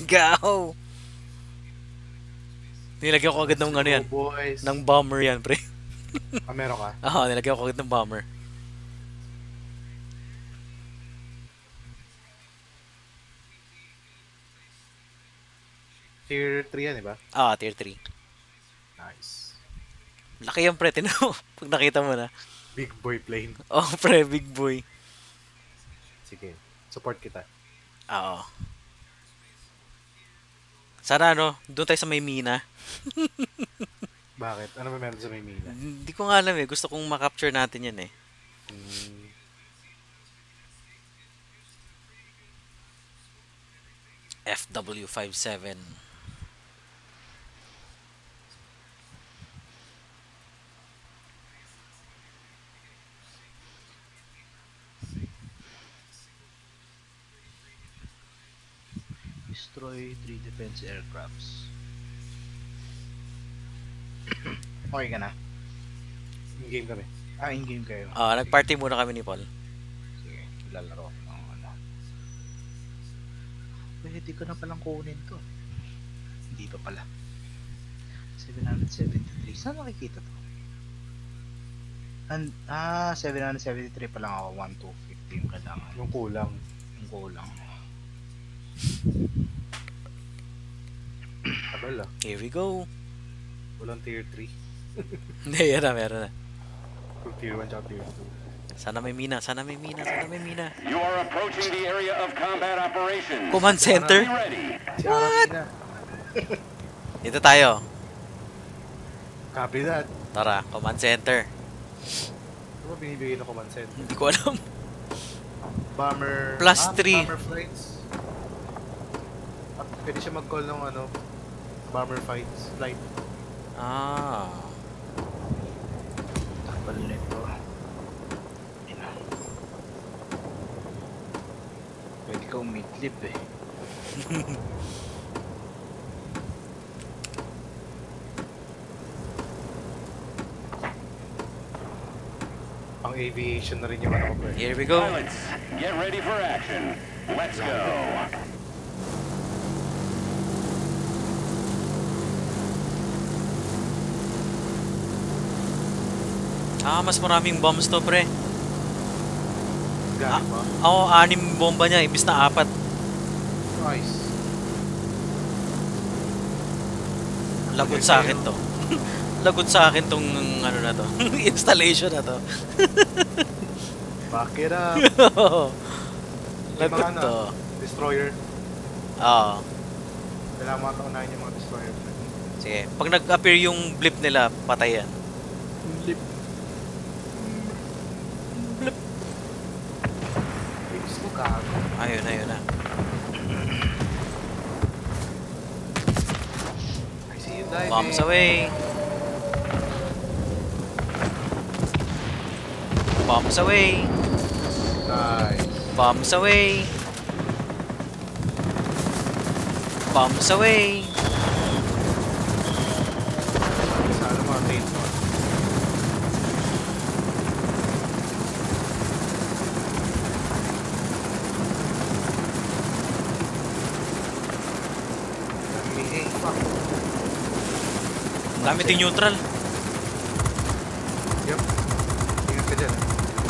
Let's go! Nilagyan ko agad ng ano yan. Boys. Ng bomber yan, pre. Meron ka? Oo, nilagyan ko agad ng bomber. Tier 3 yan, diba? Tier 3. Nice. Laki yan, pre. Tinan mo. Pag nakita mo na. Big boy plane. Pre. Big boy. Sige. Support kita. Oo. Sana doon tayo sa may mina. Bakit? Ano ba meron sa may mina? Hindi ko nga alam eh. Gusto kong makapture natin yan eh. FW57. Destroy 3 defense aircrafts. Okay ka na? In-game kami. In-game kayo. Nag-party muna kami ni Paul. Sige, lalaro ako ng ano. Pwede ko na palang kunin to. Hindi pa pala. 773. Saan nakikita to? 773 pa lang ako. 1250 yung kailangan. Yung kulang. Yung kulang. Abal Here we go. Walang tier 3. Hindi, yan na, meron na. Tier 1 tsaka tier 2. Sana may mina. You are approaching the area of combat operations. Command center? Be ready. What? Dito tayo. Copy that. Tara, command center. Ano ba binibigay ng command center? Hindi ko alam. Bomber... Plus 3. Bomber flights. At pwede siya mag-call ng bomber fights. Flight. Takal nito. Pwede ka umidlip eh. Pang aviation na rin yung ano ko. Here we go. Pilots, get ready for action. Let's go. Mas maraming bombs to, pre. Galing ba? 6 bomba niya, imbis na 4. Nice. Lagot sa akin to. Lagot sa akin tong ano na to. Installation na to. Back it up. Lagot to. Destroyer. Kailangan mga kaunahin yung mga destroyer. Sige, pag nag-appear yung blip nila, patay yan. Blip. Gusto gago. Ayun na. I see you diving. Bombs away. Bombs away. Nice. Bombs away. Bombs away. Sana mga tails mo. Ang dami ting neutral. Yup. Ingat ka dyan.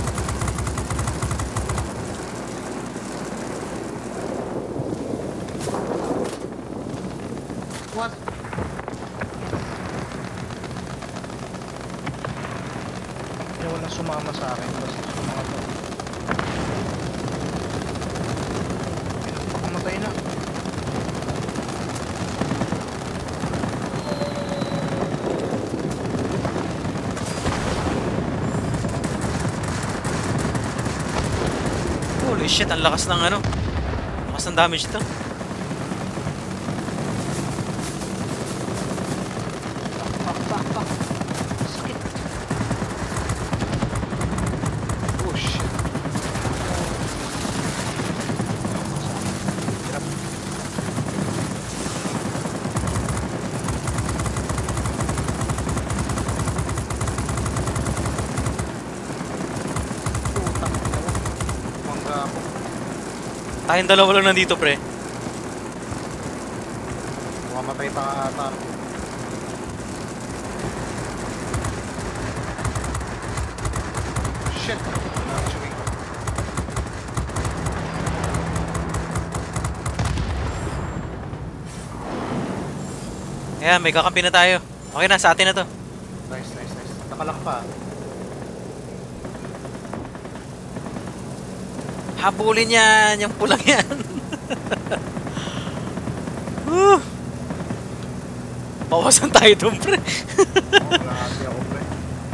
What? Walang sumama sa akin. Basta sumama to. Pakamatay na. Holy shit, ang lakas ng ano. Lakas ng damage ito. Pak. Sakit. Oh shit. Tayong dalawa lang nandito, pre. Mamamatay pa nga ata. Shit! Chewing. Ayan, may kakampi na tayo. Okay na, sa atin na to. Nice, nice, nice. Nakalak pa. Habulin yan, yung pulang yan. Woo! Bawasan tayo dun, pre. Wala kasi ako, pre.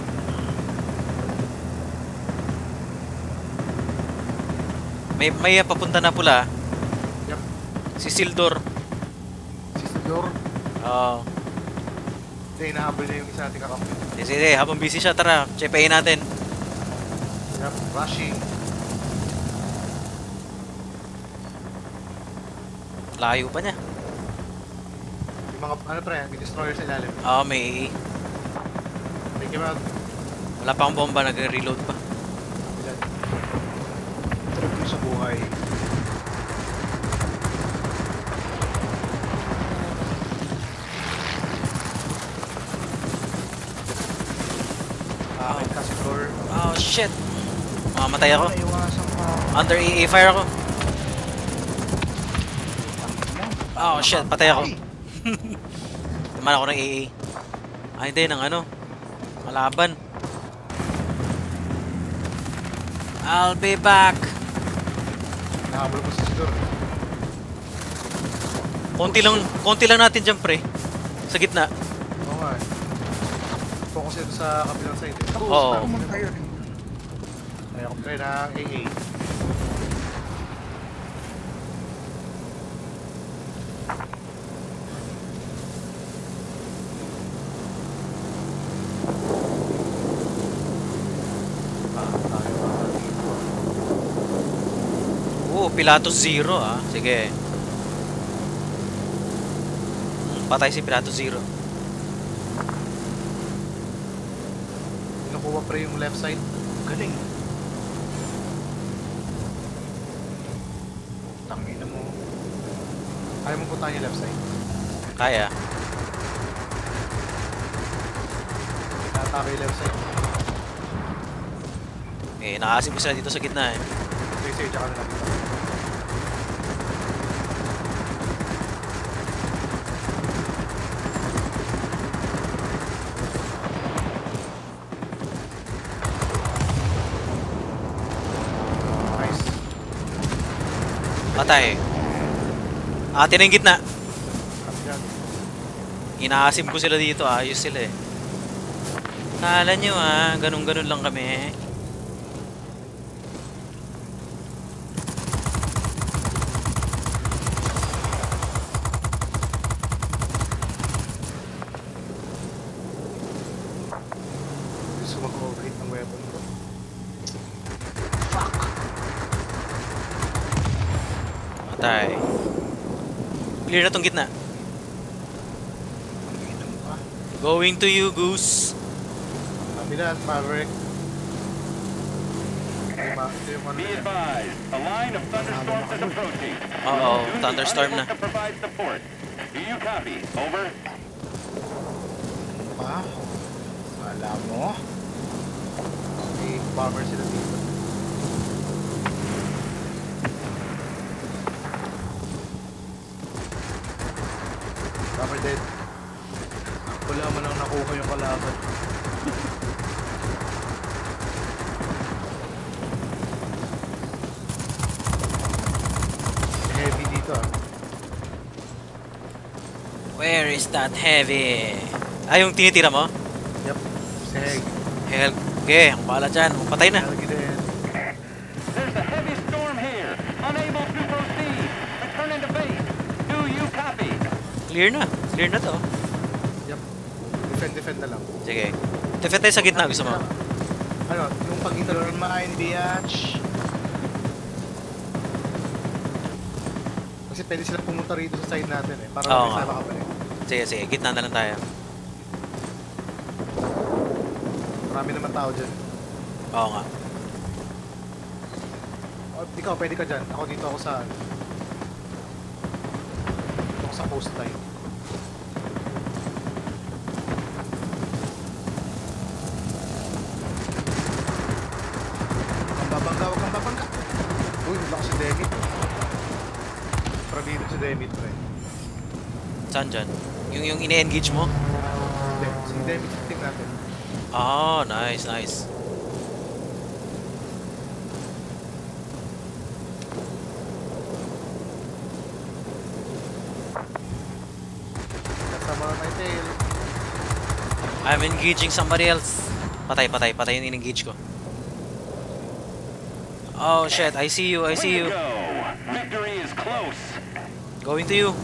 May papunta na pula. Yep. Si Sildor. Si Sidor. Oo. Hindi, inahabol na yung isa natin kakampi. Sige, habang busy siya, tara, chepayin natin. Yep, rushing. Layo pa niya. Yung mga, ano pre, may destroyer sa ilalim. Oo, may Take him out. wala pa akong bomba, nagre-reload pa. Ilan. Trip mo sa buhay. Akin kasi floor. Oh, shit. Mamamatay ako. Naiwasan pa. Under AA fire ako. Oh, shit. Patay ako. Naman ako ng AA. Ay, hindi. Ng ano. Malaban. I'll be back. Nahabol ko si Sidor. Konti lang natin dyan, pre. Sa gitna. Oo nga eh. Focus ito sa kabilang side eh. Oo. Pumunta tayo rin. Kaya ako pre ng AA. Pilatus 0 ah. Sige. Patay si Pilatus 0. Kinukuha pre yung left side. Galing. Tangina mo. Ayaw mo puntahan yung left side. Kaya. Tatake yung left side. Eh, nakasip ko sila dito sa gitna eh. Sige, tsaka na lang dito. Nice. Patay. Atin na yung gitna. Yan. Inaasim ko sila dito. Ayos sila eh. Kala nyo ah. Ganun-ganun lang kami. Gusto mag-overheat ng weapon ko. Patay. Clear na tong gitna. Tangina mo pa. Going to you, Goose. Kabila at Maverick. Ito yung ano Be yan. advised, a line of thunderstorms is approaching. Oo, Soon be thunderstorm unable na. to provide support. Do you copy? Over. Pa? Kala mo? May bomber sila dito. Bomber dead. Wala mo nang nakuha yung kalaban. Heavy dito ah. Where is that heavy? Ah, yung tinitira mo? Yep. Seg. Hell, okay, ang bahala dyan. Patay na. Helgi din. There's a heavy storm here. Unable to proceed. Return into base. Do you copy? Clear na. Clear na to. Yep. Defend na lang. Sige. Defend tayo sa gitna. Gusto mo? Ano, yung pagkita Your mind, biatch. kasi pwede sila pumunta rito sa side natin eh. Para Oo may nga. sama ka pa eh. Sige, sige. Gitna na lang tayo. Marami naman tao dyan. Oo nga. O, ikaw, pwede ka dyan. Ako dito ako sa... Dito ako sa post line. Demit, pre. Saan dyan? Yung ine-engage mo? Hindi, si Demit yung team natin. Oh, nice, nice. Kasama my tail. I'm engaging somebody else. Patay, patay, patay yung in-engage ko. Oh shit, I see you, I see Way you. to go. Victory is close. Going to you.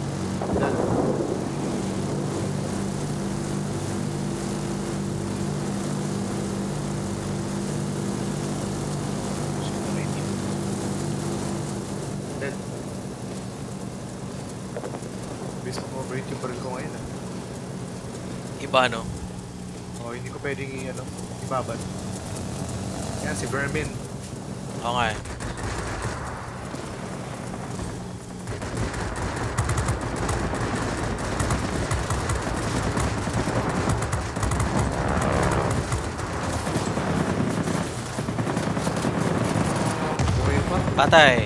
Dead. Bis mo overheat yung baril ko ngayon ah. Iba no? Oh, hindi ko pwedeng ibabad. Yan, si Vermin. Oo nga eh. Okay pa. Patay.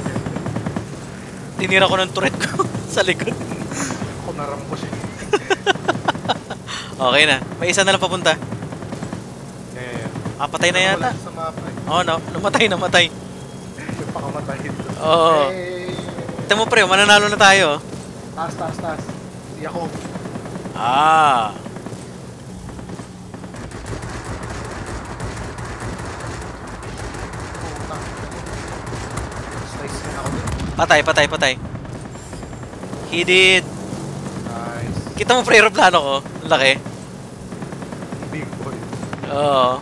Tinira ko ng turret ko sa likod. Ako naram ko siya. Okay na. May isa na lang papunta. Yeah. Ah, patay na yata. Wala sa mapa eh. Oh no, namatay, namatay. Yung pakamatay ito. Oo. Hey! Ito mo pre, mananalo na tayo. Taas, taas, taas. Si ako. Ah. Putang. Slice na ako dun. Patay, patay, patay. He did. Nice. Kita mo pre, aeroplano ko. Ang laki. Big boy. Oo.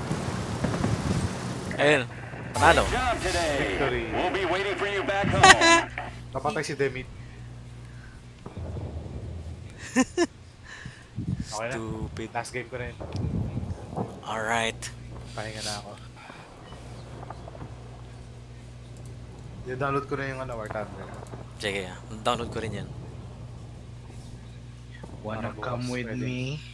Ayun. Panalo. Good job today. Victory. We'll be waiting for you back home. Napatay si Demit. Okay na. Stupid. Last game ko na yun. Alright. Pahinga na ako. I-download ko na yung War Thunder. Sige, download ko rin yan. Wanna Para come bukas with pwede. me?